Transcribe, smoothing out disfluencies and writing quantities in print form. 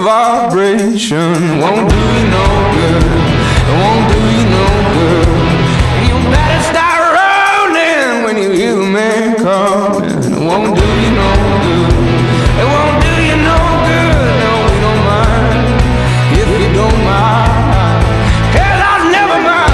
vibration won't do you no good. It won't do you no good. You better start rolling when you hear the man calling. It won't do you no good. It won't do you no good. No, we don't mind if you don't mind. 'Cause I'll never mind.